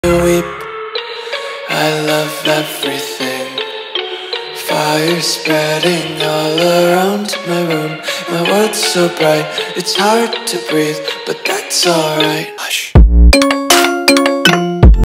weep, I love everything. Fire spreading all around my room. My world's so bright, it's hard to breathe, but that's alright. Hush.